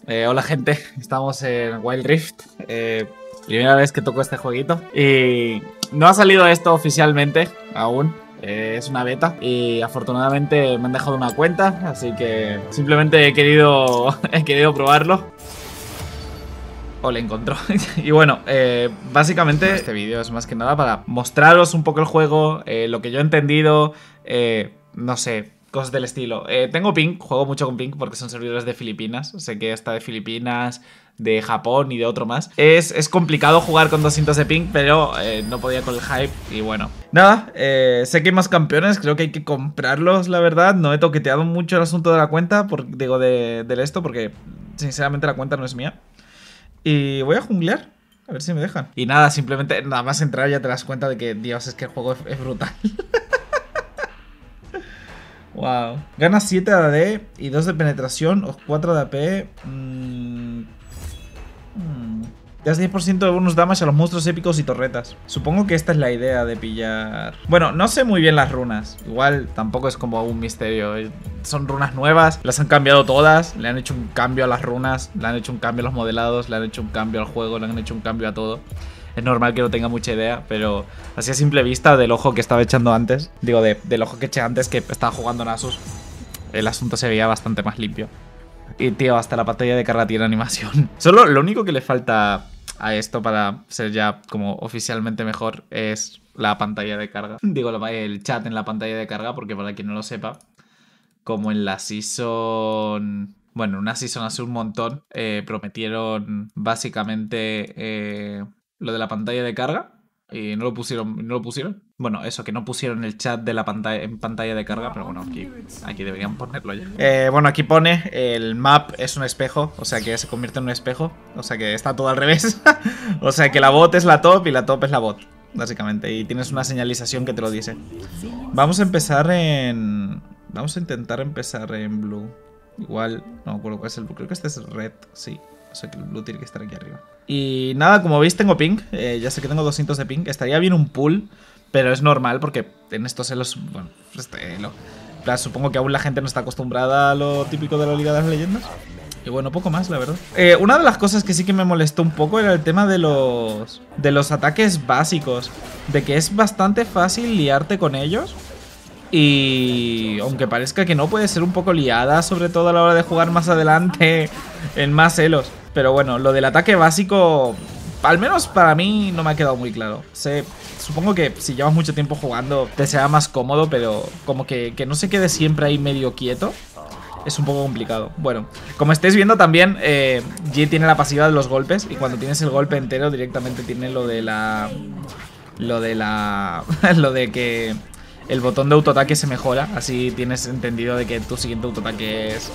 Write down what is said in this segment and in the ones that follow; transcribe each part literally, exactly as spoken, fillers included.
Eh, hola gente, estamos en Wild Rift. Eh, primera vez que toco este jueguito. Y no ha salido esto oficialmente aún. Eh, es una beta. Y afortunadamente me han dejado una cuenta. Así que simplemente he querido, he querido probarlo. O le encontró. Y bueno, eh, básicamente este vídeo es más que nada para mostraros un poco el juego, eh, lo que yo he entendido, eh, no sé, cosas del estilo. Eh, tengo ping, juego mucho con ping porque son servidores de Filipinas. Sé que está de Filipinas, de Japón y de otro más. Es, es complicado jugar con doscientos de ping, pero eh, no podía con el hype y bueno. Nada, eh, sé que hay más campeones, creo que hay que comprarlos, la verdad. No he toqueteado mucho el asunto de la cuenta, por, digo, de, del esto, porque sinceramente la cuenta no es mía. Y voy a junglear, a ver si me dejan. Y nada, simplemente, nada más entrar ya te das cuenta de que, Dios, es que el juego es, es brutal. Wow. Gana siete de A D y dos de penetración o cuatro de A P. Mm. Mm. Das diez por ciento de bonus damage a los monstruos épicos y torretas. Supongo que esta es la idea de pillar... Bueno, no sé muy bien las runas. Igual tampoco es como un misterio. Son runas nuevas, las han cambiado todas. Le han hecho un cambio a las runas, le han hecho un cambio a los modelados, le han hecho un cambio al juego, le han hecho un cambio a todo. Es normal que no tenga mucha idea, pero así a simple vista del ojo que estaba echando antes, digo, de, del ojo que eché antes que estaba jugando en Asus, el asunto se veía bastante más limpio. Y tío, hasta la pantalla de carga tiene animación. Solo lo único que le falta a esto para ser ya como oficialmente mejor es la pantalla de carga. Digo, el chat en la pantalla de carga, porque para quien no lo sepa, como en la season... Bueno, en una season hace un montón, eh, prometieron básicamente eh, lo de la pantalla de carga. Y no lo pusieron, no lo pusieron. Bueno, eso, que no pusieron el chat de la pantalla en pantalla de carga, pero bueno, aquí, aquí deberían ponerlo ya. Eh, bueno, aquí pone el map es un espejo, o sea que se convierte en un espejo, o sea que está todo al revés. O sea que la bot es la top y la top es la bot, básicamente, y tienes una señalización que te lo dice. Vamos a empezar en... Vamos a intentar empezar en blue. Igual, no me acuerdo cuál es el blue, creo que este es red, sí. O sea que el blue tiene que estar aquí arriba. Y nada, como veis tengo ping. Eh, ya sé que tengo doscientos de ping. Estaría bien un pull, pero es normal porque en estos elos... Bueno, este elo... Claro, supongo que aún la gente no está acostumbrada a lo típico de la Liga de las Leyendas. Y bueno, poco más, la verdad. Eh, una de las cosas que sí que me molestó un poco era el tema de los... De los ataques básicos. De que es bastante fácil liarte con ellos. Y aunque parezca que no, puede ser un poco liada, sobre todo a la hora de jugar más adelante en más elos. Pero bueno, lo del ataque básico, al menos para mí, no me ha quedado muy claro. Sé, supongo que si llevas mucho tiempo jugando te será más cómodo, pero como que, que no se quede siempre ahí medio quieto es un poco complicado. Bueno, como estáis viendo también, eh, G tiene la pasiva de los golpes. Y cuando tienes el golpe entero directamente tiene lo de la... Lo de la... lo de que... El botón de autoataque se mejora, así tienes entendido de que tu siguiente autoataque es,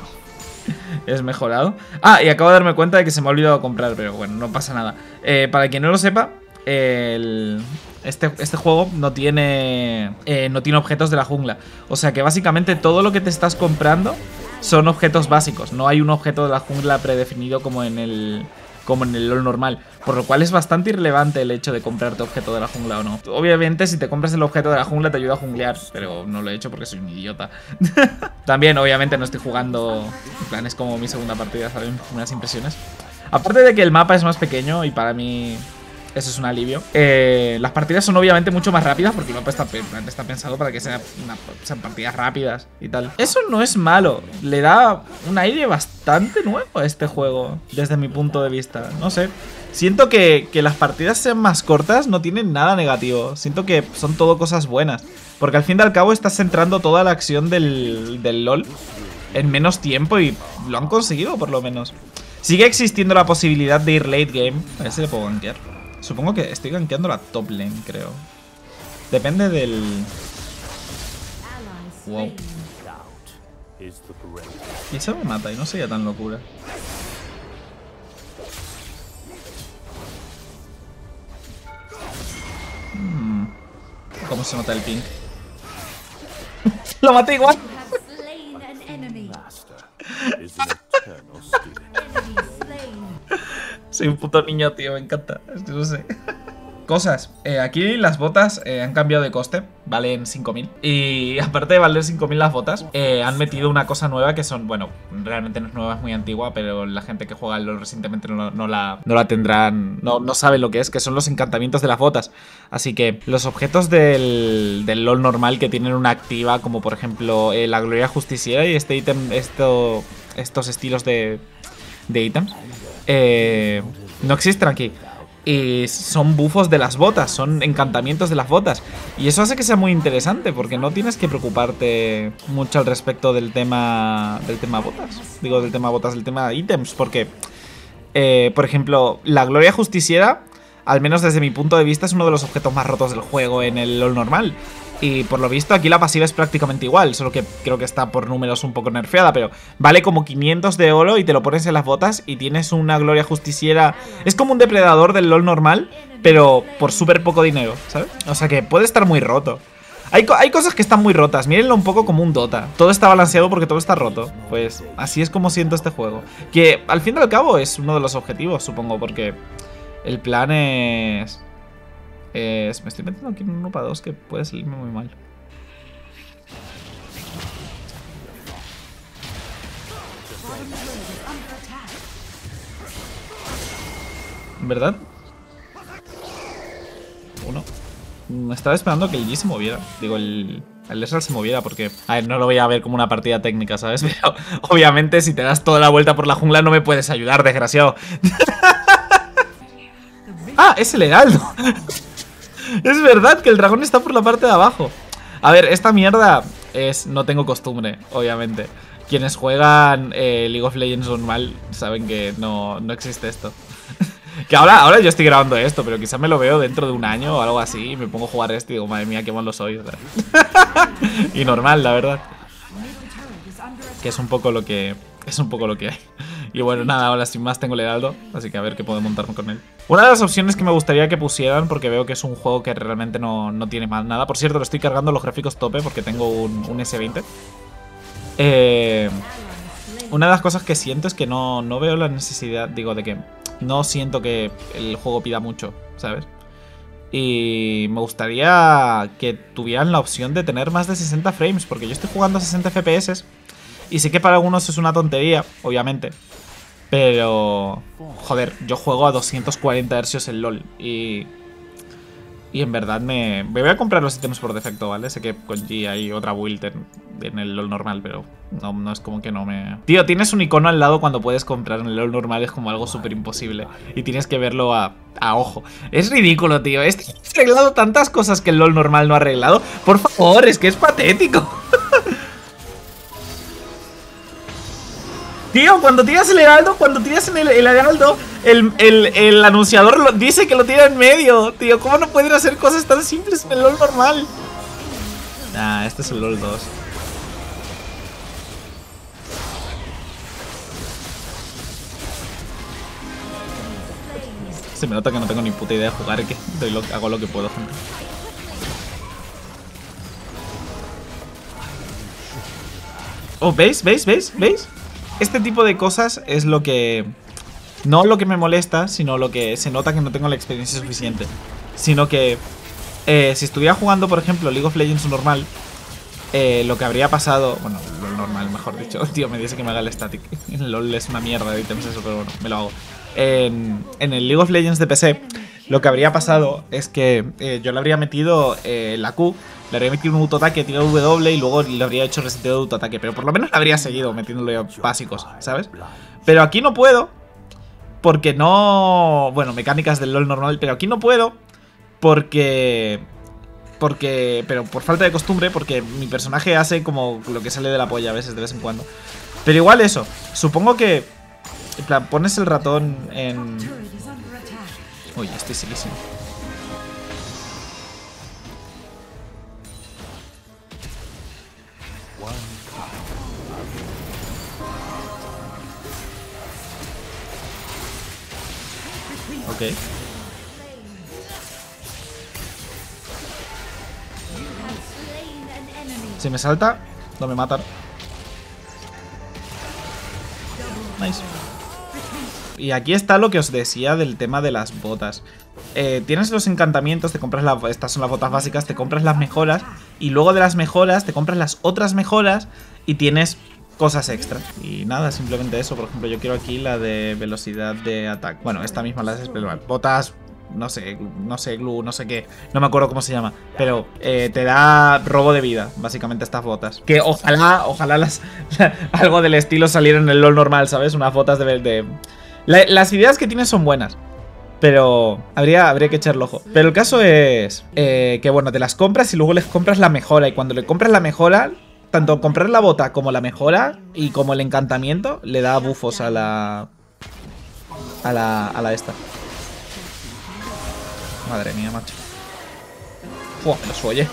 es mejorado. Ah, y acabo de darme cuenta de que se me ha olvidado comprar, pero bueno, no pasa nada. Eh, para quien no lo sepa, el, este, este juego no tiene, eh, no tiene objetos de la jungla. O sea que básicamente todo lo que te estás comprando son objetos básicos. No hay un objeto de la jungla predefinido como en el... como en el LoL normal, por lo cual es bastante irrelevante el hecho de comprarte objeto de la jungla o no. Obviamente si te compras el objeto de la jungla te ayuda a junglear, pero no lo he hecho porque soy un idiota. También obviamente no estoy jugando, en plan es como mi segunda partida, ¿saben? Unas impresiones. Aparte de que el mapa es más pequeño y para mí eso es un alivio, eh, las partidas son obviamente mucho más rápidas porque el mapa está, está pensado para que sea una, sean partidas rápidas y tal. Eso no es malo, le da un aire bastante nuevo a este juego desde mi punto de vista. No sé, siento que, que las partidas sean más cortas no tienen nada negativo. Siento que son todo cosas buenas, porque al fin y al cabo estás centrando toda la acción del, del LoL en menos tiempo y lo han conseguido por lo menos. Sigue existiendo la posibilidad de ir late game, a ver si le puedo gankear. Supongo que estoy gankeando la top lane, creo. Depende del... Wow. Y se me mata y no sería tan locura. Hmm. ¿Cómo se nota el ping? ¡Lo maté igual! Soy un puto niño, tío, me encanta. Es que no sé. Cosas. Eh, aquí las botas eh, han cambiado de coste. valen cinco mil. Y aparte de valer cinco mil las botas, eh, han metido una cosa nueva que son, bueno, realmente no es nueva, es muy antigua, pero la gente que juega LoL recientemente no, no, la, no la tendrán, no, no sabe lo que es, que son los encantamientos de las botas. Así que los objetos del, del LoL normal que tienen una activa, como por ejemplo eh, la Gloria Justiciera y este ítem, esto, estos estilos de, de ítems, eh, no existen aquí. Y son bufos de las botas, son encantamientos de las botas. Y eso hace que sea muy interesante, porque no tienes que preocuparte mucho al respecto del tema del tema botas. Digo, del tema botas, del tema ítems, porque, eh, por ejemplo, la Gloria Justiciera, al menos desde mi punto de vista, es uno de los objetos más rotos del juego en el LoL normal. Y por lo visto aquí la pasiva es prácticamente igual, solo que creo que está por números un poco nerfeada, pero vale como quinientos de oro y te lo pones en las botas y tienes una Gloria Justiciera. Es como un depredador del LoL normal, pero por súper poco dinero, ¿sabes? O sea que puede estar muy roto. Hay, co hay cosas que están muy rotas, mírenlo un poco como un Dota. Todo está balanceado porque todo está roto. Pues así es como siento este juego. Que al fin y al cabo es uno de los objetivos, supongo, porque el plan es... Es, me estoy metiendo aquí en un uno para dos que puede salirme muy mal. ¿Verdad? Uno. Me estaba esperando que el G se moviera. Digo, el... El Ezreal se moviera porque... A ver, no lo voy a ver como una partida técnica, ¿sabes? Pero obviamente si te das toda la vuelta por la jungla no me puedes ayudar, desgraciado. ¡Ah! Es el heraldo. Es verdad que el dragón está por la parte de abajo. A ver, esta mierda es... No tengo costumbre, obviamente. Quienes juegan eh, League of Legends normal saben que no, no existe esto. Que ahora, ahora yo estoy grabando esto, pero quizá me lo veo dentro de un año o algo así y me pongo a jugar esto y digo, madre mía, qué malo soy. O sea. Y normal, la verdad. Que es un poco lo que... Es un poco lo que hay. Y bueno, nada, ahora sin más tengo el heraldo, así que a ver qué puedo montarme con él. Una de las opciones que me gustaría que pusieran, porque veo que es un juego que realmente no, no tiene más nada. Por cierto, lo estoy cargando los gráficos tope porque tengo un, un ese veinte. Eh, una de las cosas que siento es que no, no veo la necesidad, digo, de que no siento que el juego pida mucho, ¿sabes? Y me gustaría que tuvieran la opción de tener más de sesenta frames, porque yo estoy jugando a sesenta F P S y sé que para algunos es una tontería, obviamente. Pero, joder, yo juego a doscientos cuarenta hercios en LoL y... Y en verdad me... Me voy a comprar los ítems por defecto, ¿vale? Sé que con G hay otra build en, en el LoL normal, pero no, no es como que no me... Tío, tienes un icono al lado cuando puedes comprar en el LoL normal, es como algo súper imposible. Y tienes que verlo a, a ojo. Es ridículo, tío. Este ha arreglado tantas cosas que el LoL normal no ha arreglado. Por favor, es que es patético. Tío, cuando tiras el heraldo, cuando tiras en el, el heraldo, el, el, el anunciador lo, dice que lo tira en medio. Tío, ¿cómo no pueden hacer cosas tan simples en el LoL normal? Nah, este es el LoL dos. Se me nota que no tengo ni puta idea de jugar, que doy lo, hago lo que puedo, gente. Oh, ¿veis? ¿Veis? ¿Veis? ¿Veis? Este tipo de cosas es lo que... No lo que me molesta, sino lo que se nota que no tengo la experiencia suficiente. Sino que eh, si estuviera jugando, por ejemplo, League of Legends normal, eh, lo que habría pasado... Bueno, LoL normal, mejor dicho. Tío, me dice que me haga el static. En LoL es una mierda de ítems eso, pero bueno, me lo hago. En, en el League of Legends de P C, lo que habría pasado es que eh, yo le habría metido eh, la Q... Le habría metido un autoataque, tirado W y luego le habría hecho reseteo de autoataque. Pero por lo menos le habría seguido metiéndole básicos, ¿sabes? Pero aquí no puedo. Porque no... Bueno, mecánicas del LoL normal. Pero aquí no puedo. Porque... Porque... Pero por falta de costumbre. Porque mi personaje hace como lo que sale de la polla a veces, de vez en cuando. Pero igual eso. Supongo que... En plan, pones el ratón en... Uy, estoy silísimo. Ok. Si me salta, no me matan. Nice. Y aquí está lo que os decía del tema de las botas. eh, tienes los encantamientos, te compras la, estas son las botas básicas, te compras las mejoras y luego de las mejoras te compras las otras mejoras y tienes cosas extras. Y nada, simplemente eso. Por ejemplo, yo quiero aquí la de velocidad de ataque. Bueno, esta misma la de botas, no sé, no sé, glue, no sé qué. No me acuerdo cómo se llama. Pero eh, te da robo de vida, básicamente, estas botas. Que ojalá, ojalá las algo del estilo saliera en el LoL normal, ¿sabes? Unas botas de... de la, las ideas que tienes son buenas. Pero habría, habría que echarle ojo. Pero el caso es eh, que, bueno, te las compras y luego les compras la mejora. Y cuando le compras la mejora, tanto comprar la bota como la mejora y como el encantamiento, le da bufos a la... A la, a la esta. Madre mía, macho. Fua, me lo suoye.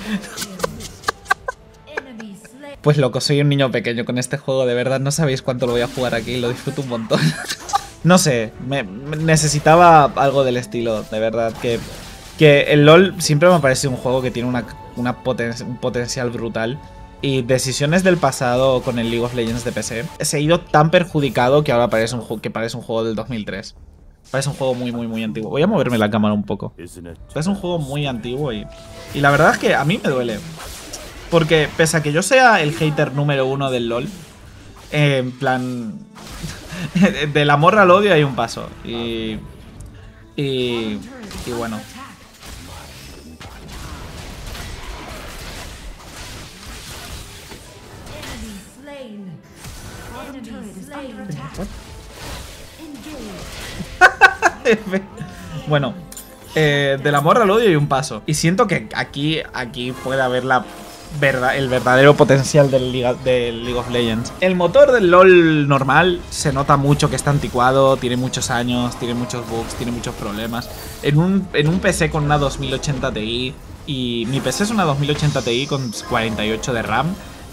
Pues loco, soy un niño pequeño con este juego. De verdad, no sabéis cuánto lo voy a jugar aquí. Lo disfruto un montón. No sé, me, me necesitaba algo del estilo, de verdad, que, que el LoL siempre me parece un juego que tiene una, una poten un potencial brutal. Y decisiones del pasado con el League of Legends de P C, se ha ido tan perjudicado que ahora parece un, que parece un juego del dos mil tres. Parece un juego muy, muy, muy antiguo. Voy a moverme la cámara un poco. Es un juego muy antiguo y, y la verdad es que a mí me duele. Porque pese a que yo sea el hater número uno del LoL, eh, en plan... del amor al odio hay un paso. Y... Y... Y bueno. Bueno, eh, del amor al odio hay un paso. Y siento que aquí, aquí puede haber la verdad, el verdadero potencial del, Liga, del League of Legends. El motor del LoL normal se nota mucho que está anticuado, tiene muchos años, tiene muchos bugs, tiene muchos problemas. En un, en un P C con una dos mil ochenta Ti, y mi P C es una dos mil ochenta Ti con cuarenta y ocho de RAM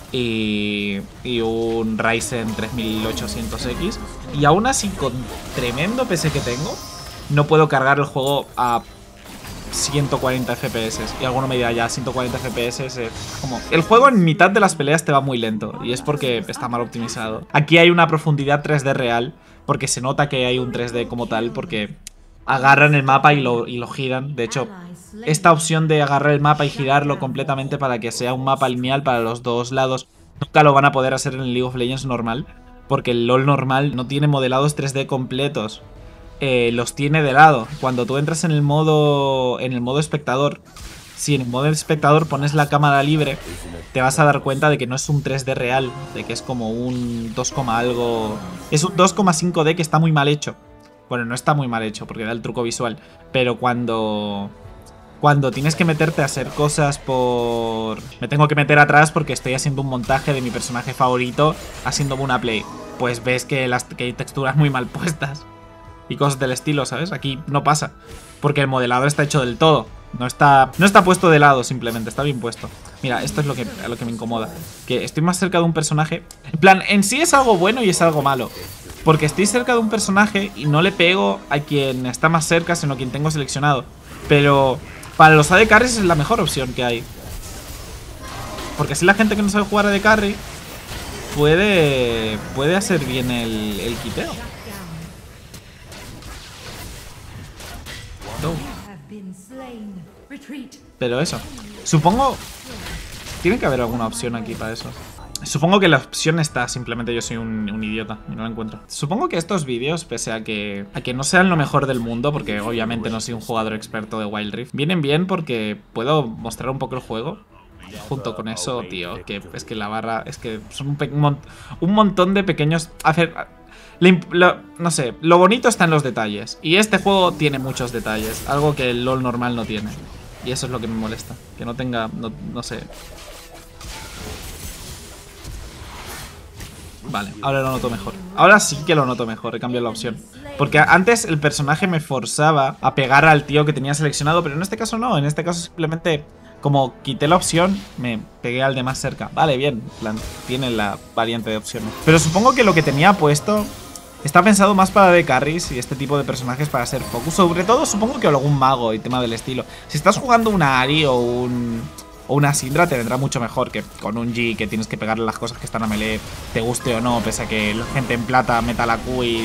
y, y un Ryzen tres mil ochocientos X, y aún así con tremendo P C que tengo, no puedo cargar el juego a ciento cuarenta F P S. Y alguno me dirá, ya ciento cuarenta F P S es como... El juego en mitad de las peleas te va muy lento, y es porque está mal optimizado. Aquí hay una profundidad tres D real, porque se nota que hay un tres D como tal, porque agarran el mapa y lo, y lo giran. De hecho, esta opción de agarrar el mapa y girarlo completamente para que sea un mapa lineal para los dos lados, nunca lo van a poder hacer en el League of Legends normal, porque el LoL normal no tiene modelados tres D completos. Eh, los tiene de lado. Cuando tú entras en el modo en el modo espectador, si en el modo espectador pones la cámara libre, te vas a dar cuenta de que no es un tres D real, de que es como un dos, algo. Es un dos coma cinco D que está muy mal hecho. Bueno, no está muy mal hecho porque da el truco visual, pero cuando cuando tienes que meterte a hacer cosas por... Me tengo que meter atrás porque estoy haciendo un montaje de mi personaje favorito haciéndome una play, pues ves que, las, que hay texturas muy mal puestas y cosas del estilo, ¿sabes? Aquí no pasa, porque el modelado está hecho del todo. No está, no está puesto de lado, simplemente, está bien puesto. Mira, esto es lo que, lo que me incomoda, que estoy más cerca de un personaje. En plan, en sí es algo bueno y es algo malo, porque estoy cerca de un personaje y no le pego a quien está más cerca, sino a quien tengo seleccionado. Pero para los A D Carries es la mejor opción que hay, porque así la gente que no sabe jugar A D Carry puede, puede hacer bien el, el quiteo. No. Pero eso, supongo... Tiene que haber alguna opción aquí para eso. Supongo que la opción está, simplemente yo soy un, un idiota y no la encuentro. Supongo que estos vídeos, pese a que, a que no sean lo mejor del mundo, porque obviamente no soy un jugador experto de Wild Rift, vienen bien porque puedo mostrar un poco el juego. Junto con eso, tío, que es que la barra... Es que son un, un, un montón de pequeños... Hacer... Lo, lo, no sé, lo bonito está en los detalles. Y este juego tiene muchos detalles, algo que el LoL normal no tiene. Y eso es lo que me molesta, que no tenga, no, no sé. Vale, ahora lo noto mejor. Ahora sí que lo noto mejor, he cambiado la opción. Porque antes el personaje me forzaba a pegar al tío que tenía seleccionado, pero en este caso no, en este caso simplemente... Como quité la opción, me pegué al de más cerca. Vale, bien, plan, tiene la variante de opciones. Pero supongo que lo que tenía puesto está pensado más para de carries y este tipo de personajes para ser focus. Sobre todo supongo que algún mago y tema del estilo. Si estás jugando una Ahri o un... O una Syndra te vendrá mucho mejor que con un G que tienes que pegarle las cosas que están a melee, te guste o no, pese a que la gente en plata meta la Q y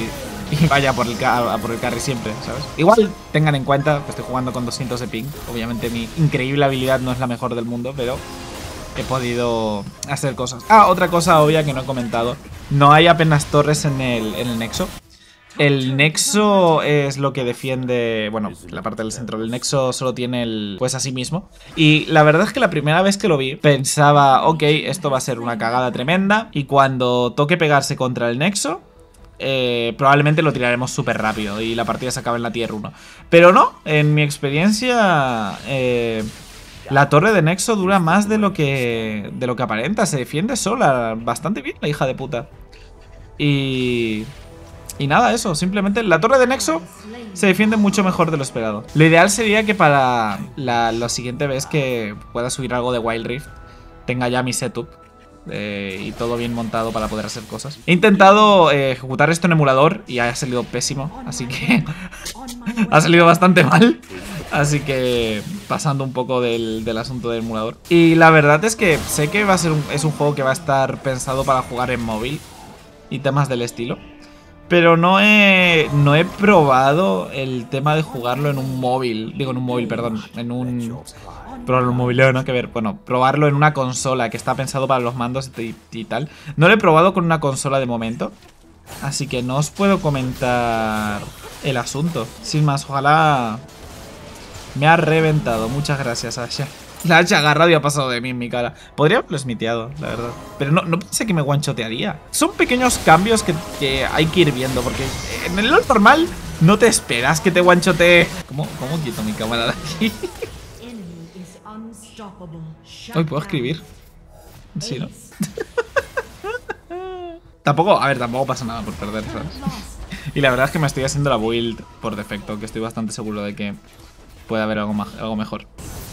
y vaya por el, a por el carry siempre, ¿sabes? Igual tengan en cuenta que estoy jugando con doscientos de ping. Obviamente mi increíble habilidad no es la mejor del mundo, pero he podido hacer cosas. Ah, otra cosa obvia que no he comentado. No hay apenas torres en el, en el Nexo. El Nexo es lo que defiende, bueno, la parte del centro. El Nexo solo tiene el, pues así mismo. Y la verdad es que la primera vez que lo vi pensaba, ok, esto va a ser una cagada tremenda. Y cuando toque pegarse contra el Nexo, eh, probablemente lo tiraremos súper rápido y la partida se acaba en la tier uno. Pero no, en mi experiencia, eh, la torre de Nexo dura más de lo que, de lo que aparenta. Se defiende sola bastante bien la hija de puta. Y... Y nada, eso, simplemente la torre de Nexo se defiende mucho mejor de lo esperado. Lo ideal sería que para la, la siguiente vez que pueda subir algo de Wild Rift tenga ya mi setup eh, y todo bien montado para poder hacer cosas. He intentado eh, ejecutar esto en emulador y ha salido pésimo, así que ha salido bastante mal. Así que pasando un poco del, del asunto del emulador. Y la verdad es que sé que va a ser un, es un juego que va a estar pensado para jugar en móvil y temas del estilo. Pero no he, no he probado el tema de jugarlo en un móvil. Digo, en un móvil, perdón. En un... Probarlo en un móvil, no, que ver. Bueno, probarlo en una consola que está pensado para los mandos y, y tal. No lo he probado con una consola de momento. Así que no os puedo comentar el asunto. Sin más, ojalá... Me ha reventado. Muchas gracias, Asha. La hacha agarrado y ha pasado de mí en mi cara. Podría haberlo smiteado, la verdad. Pero no, no pensé que me one-shotearía. Son pequeños cambios que, que hay que ir viendo. Porque en el LoL normal no te esperas que te one-shotee. ¿Cómo, ¿Cómo quito mi cámara de aquí? Hoy puedo escribir. Sí, ¿no? Tampoco, a ver, tampoco pasa nada por perder, ¿sabes? Y la verdad es que me estoy haciendo la build por defecto. Que estoy bastante seguro de que puede haber algo, más, algo mejor.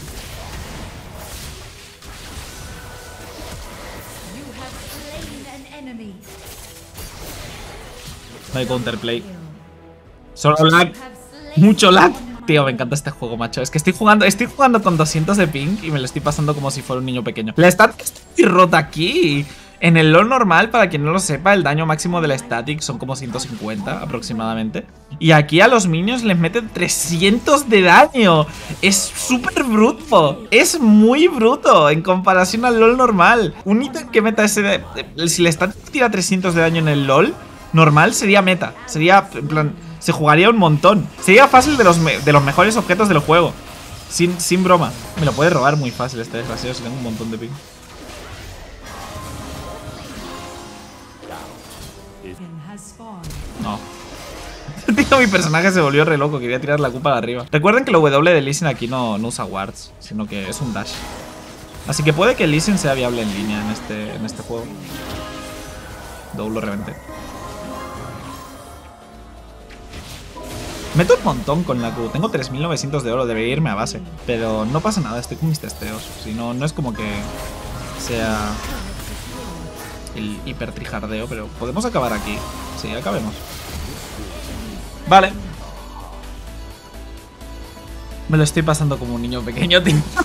No hay counterplay. Solo lag. Mucho lag. Tío, me encanta este juego, macho. Es que estoy jugando Estoy jugando con doscientos de ping y me lo estoy pasando como si fuera un niño pequeño. La static está muy rota aquí. En el LoL normal, para quien no lo sepa, el daño máximo de la static son como ciento cincuenta aproximadamente. Y aquí a los minions les meten trescientos de daño. Es súper bruto. Es muy bruto en comparación al LoL normal. Un ítem que meta ese... De... Si la static tira trescientos de daño en el LoL normal sería meta, sería, en plan, se jugaría un montón. Sería fácil de los, me de los mejores objetos del juego. Sin, sin broma. Me lo puede robar muy fácil este desgraciado si tengo un montón de ping. No. Tío, mi personaje se volvió re loco, quería tirar la culpa de arriba. Recuerden que la W de Lee Sin aquí no, no usa wards, sino que es un dash. Así que puede que Lee Sin sea viable en línea en este, en este juego. Doble reventé. Meto un montón con la Q. Tengo tres mil novecientos de oro. Debería irme a base. Pero no pasa nada. Estoy con mis testeos. Si no, no es como que sea el hiper trijardeo. Pero podemos acabar aquí. Sí, acabemos. Vale. Me lo estoy pasando como un niño pequeño, tío.